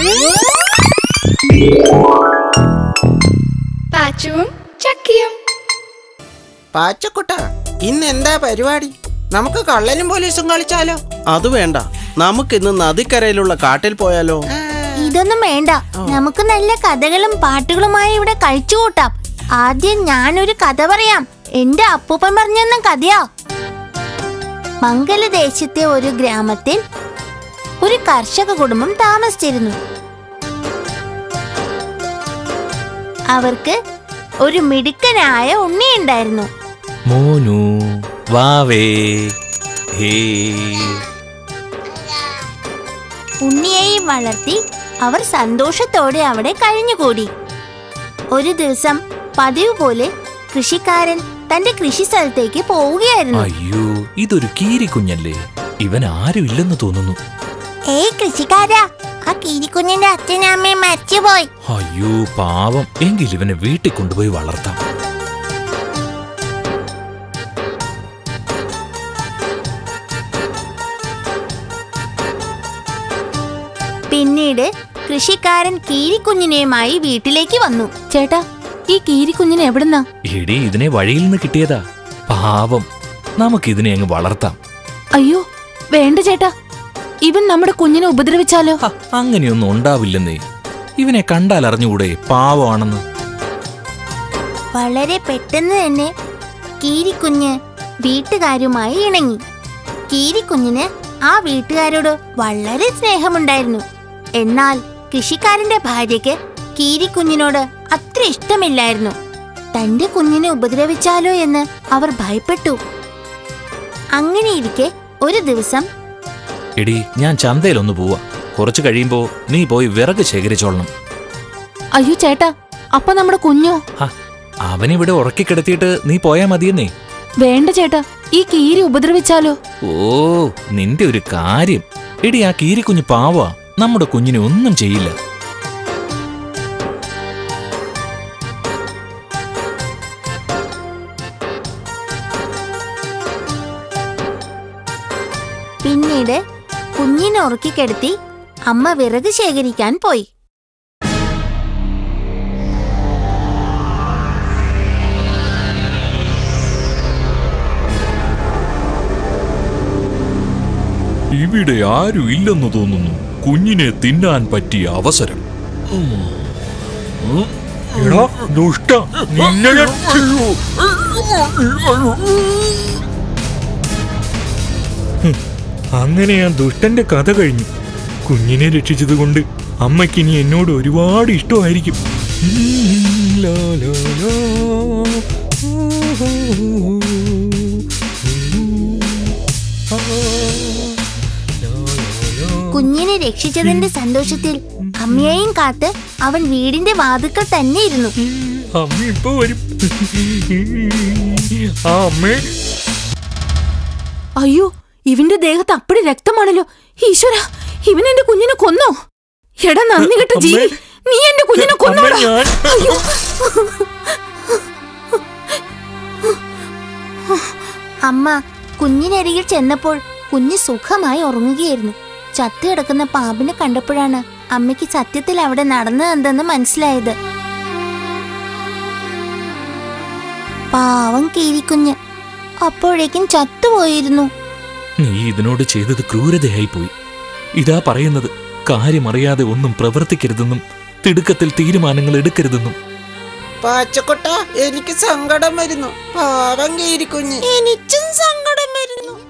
പാച്ചുവും ചക്കിയും. പാച്ചക്കുട്ട, ഇന്ന് എന്താ പരിപാടി? നമുക്ക് കള്ളനും പോലീസും കളിച്ചാലോ? അത് വേണ്ട, നമുക്കിന്ന് നദിക്കരയിലുള്ള കാട്ടിൽ പോയാലോ? ഇതൊന്നും വേണ്ട, നമുക്ക് നല്ല കഥകളും പാട്ടുകളുമായി ഇവിടെ കഴിച്ചു കൂട്ടാം. ആദ്യം ഞാനൊരു കഥ പറയാം. എന്റെ അപ്പൂപ്പൻ പറഞ്ഞെന്ന കഥയാ. മംഗലദേശത്തെ ഒരു ഗ്രാമത്തിൽ ഒരു കർഷക കുടുംബം താമസിച്ചിരുന്നു. അവർക്ക് ഒരു മിടുക്കനായ ഉണ്ണിയുണ്ടായിരുന്നു. മോനു വാവേ ഹേ. ഉണ്ണിയെയും വളർത്തി അവർ സന്തോഷത്തോടെ അവിടെ കഴിഞ്ഞുകൂടി. ഒരു ദിവസം പതിവ് പോലെ കൃഷിക്കാരൻ തന്റെ കൃഷി സ്ഥലത്തേക്ക് പോവുകയായിരുന്നു. അയ്യോ, ഇതൊരു കീരിക്കുഞ്ഞല്ലേ? ഇവൻ ആരും ഇല്ലെന്ന് തോന്നുന്നു. ഏയ് കൃഷിക്കാരാ, ആ കീരിക്കുഞ്ഞിന്റെ അച്ഛനും അമ്മയും മരിച്ചുപോയി. അയ്യോ പാവം, എങ്കിൽ ഇവനെ വീട്ടിൽ കൊണ്ടുപോയി വളർത്താം. പിന്നീട് കൃഷിക്കാരൻ കീരിക്കുഞ്ഞിനെയുമായി വീട്ടിലേക്ക് വന്നു. ചേട്ടാ, ഈ കീരിക്കുഞ്ഞിനെ എവിടുന്നാ? എടി, ഇതിനെ വഴിയിൽ നിന്ന് കിട്ടിയതാ. പാവം, നമുക്കിതിനെ അങ്ങ് വളർത്താം. അയ്യോ വേണ്ട ചേട്ടാ, ഇവൻ നമ്മുടെ കുഞ്ഞിനെ ഉപദ്രവിച്ചാലോ? അങ്ങനെയൊന്നും ഉണ്ടാവില്ലെന്നേ. ഇവനെ കണ്ടാൽ അറിഞ്ഞുകൂടെ പാവമാണെന്ന്. വളരെ പെട്ടെന്ന് തന്നെ കീരിക്കുഞ്ഞ് വീട്ടുകാരുമായി ഇണങ്ങി. കീരിക്കുഞ്ഞിന് ആ വീട്ടുകാരോട് വളരെ സ്നേഹമുണ്ടായിരുന്നു. എന്നാൽ കൃഷിക്കാരന്റെ ഭാര്യയ്ക്ക് കീരിക്കുഞ്ഞിനോട് അത്ര ഇഷ്ടമില്ലായിരുന്നു. തന്റെ കുഞ്ഞിനെ ഉപദ്രവിച്ചാലോ എന്ന് അവർ ഭയപ്പെട്ടു. അങ്ങനെയിരിക്കെ ഒരു ദിവസം, എടി, ഞാൻ ചന്തയിലൊന്ന് പോവാ. കുറച്ചു കഴിയുമ്പോ നീ പോയി വിറക് ശേഖരിച്ചോളണം. അയ്യോ ചേട്ടാ, അപ്പൊ നമ്മുടെ കുഞ്ഞോ? അവനിവിടെ ഉറക്കിക്കിടത്തിയിട്ട് നീ പോയാ മതിയെന്നേ. വേണ്ട ചേട്ടാ, ഈ കീരി ഉപദ്രവിച്ചാലോ? ഓ, നിന്റെ ഒരു കാര്യം. എടി, ആ കീരിക്കുഞ്ഞ് പാവാ, നമ്മുടെ കുഞ്ഞിനെ ഒന്നും ചെയ്യില്ല. പിന്നീട് കുഞ്ഞിനെ ഉറക്കിക്കിടത്തി അമ്മ വിറക് ശേഖരിക്കാൻ പോയി. ഇവിടെ ആരും ഇല്ലെന്ന് തോന്നുന്നു. കുഞ്ഞിനെ തിന്നാൻ പറ്റിയ അവസരം. അങ്ങനെ ആ ദുഷ്ടന്റെ കഥ കഴിഞ്ഞു. കുഞ്ഞിനെ രക്ഷിച്ചതുകൊണ്ട് അമ്മയ്ക്കിനി എന്നോട് ഒരുപാട് ഇഷ്ടമായിരിക്കും. കുഞ്ഞിനെ രക്ഷിച്ചതിന്റെ സന്തോഷത്തിൽ അമ്മയെയും കാത്ത് അവൻ വീടിന്റെ വാതിൽക്കൽ തന്നെ ഇരുന്നു. അമ്മ ഇപ്പൊ വരും. അയ്യോ, ഇവന്റെ ദേഹത്ത് അപ്പടി രക്തമാണല്ലോ. ഈശ്വര, ഇവൻ എന്റെ കുഞ്ഞിനെ കൊന്നോ? എടാ നന്ദി കെട്ട ജീവി, നീ എന്റെ കുഞ്ഞിനെ കൊന്നോടാ. അയ്യോ. അമ്മ കുഞ്ഞിനരികിൽ ചെന്നപ്പോൾ കുഞ്ഞ് സുഖമായി ഉറങ്ങുകയായിരുന്നു. ചത്തു കിടക്കുന്ന പാമ്പിനെ കണ്ടപ്പോഴാണ് അമ്മയ്ക്ക് സത്യത്തിൽ അവിടെ നടന്നതെന്തെന്ന് മനസ്സിലായത്. പാവം കീരിക്കുഞ്ഞ് അപ്പോഴേക്കും ചത്തുപോയിരുന്നു. നീ ഇതിനോട് ചെയ്തത് ക്രൂരതയായി പോയി. ഇതാ പറയുന്നത്, കാര്യമറിയാതെ ഒന്നും പ്രവർത്തിക്കരുതെന്നും തിടുക്കത്തിൽ തീരുമാനങ്ങൾ എടുക്കരുതെന്നും. പാച്ചക്കുട്ട, എനിക്ക് സങ്കടം വരുന്നു. പാവം കീരിക്കുഞ്ഞ്. എനിക്കും സങ്കടം വരുന്നു.